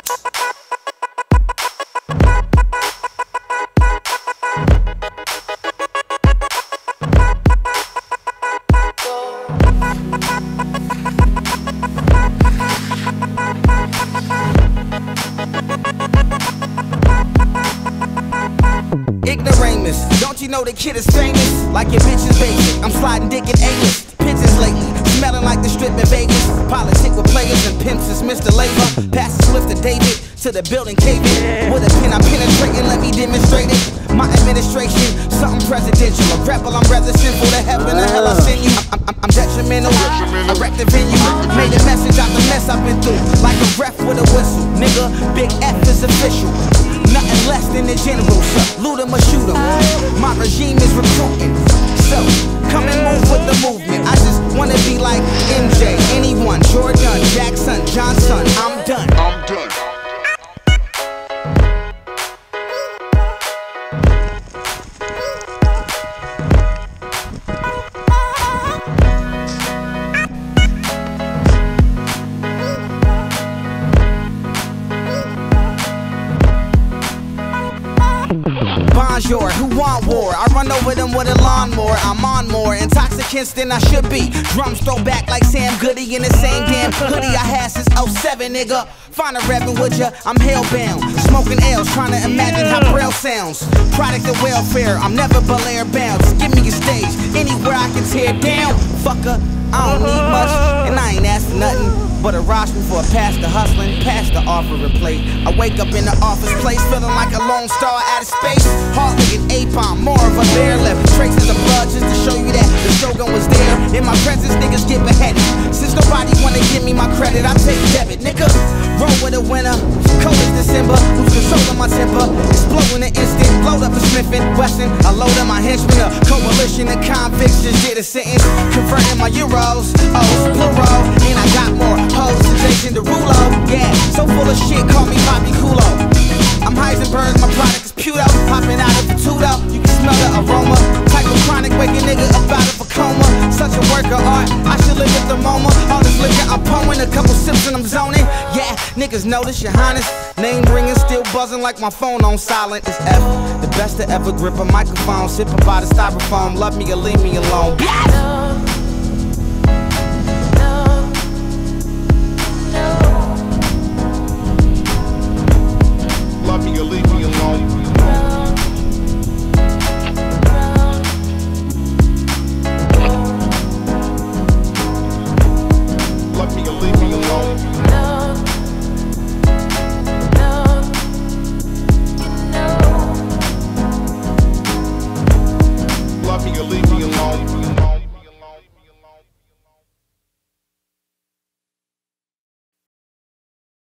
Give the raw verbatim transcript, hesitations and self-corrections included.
Ignoramus, don't you know the kid is famous? Like your bitch is basic, I'm sliding dick in A-list pigeons lately, smelling like the strip in Vegas. Politic with players and pimps is Mister Labor. Pass the Swift to David, to the building caving. With a pin I'm penetrating, let me demonstrate it. My administration, something presidential. A rebel, I'm rather sinful. To heaven or hell I send you. I'm, I'm, I'm detrimental, I wrecked the venue. Made a message out the mess I've been through. Like a ref with a whistle, nigga, big F is official. Nothing less than the general, so loot 'em or shoot 'em. My regime is recruiting, so come and move with the movement. I just wanna be like M J, anyone, Jordan, Jackson, Johnson. I'm done. I'm done. Bonjour, who want war? I run over them with a lawnmower. I'm on more intoxicants than I should be. Drums throw back like Sam Goody in the same damn hoodie I had since oh seven, nigga. Find a reppin' with ya, I'm hellbound. Smoking L's, trying to imagine how Braille sounds. Product of welfare, I'm never Belair bound. Just give me a stage, anywhere I can tear down. Fucker, I don't need much, and I ain't asking nothing but a rostrum for a pastor hustling, past the offer a plate. I wake up in the office place feeling like a lone star out of space. Hardly an A-bomb, more of a bear left. Traces of blood just to show you that the shogun was there. In my presence, niggas get beheaded. Since nobody wanna give me my credit, I take debit, nigga. Roll with a winner, cold as December. Lose control of my temper, explode in an instant. Load up a Smith and Wesson, I load up my henchmen. A coalition of convicts just did a sentence. Converting my euros, O's, plural, and I got more hoes than Jason Derulo. Yeah, so full of shit, call me Bobby Kulo. I'm Heisenberg, my product is Puto. Popping out of the Tudo, you can smell the aroma. Type of chronic, wake a nigga up out of a coma. Such a work of art, I should live at the moment. All this liquor I'm pouring, a couple sips and I'm zoning. Yeah, niggas notice your highness. Name ringing, still buzzing like my phone on silent. It's F, the best to ever grip a microphone. Sipping by the styrofoam, love me or leave me alone. Yes! Love me or leave me alone. Love me or leave me alone. Love me or leave me alone.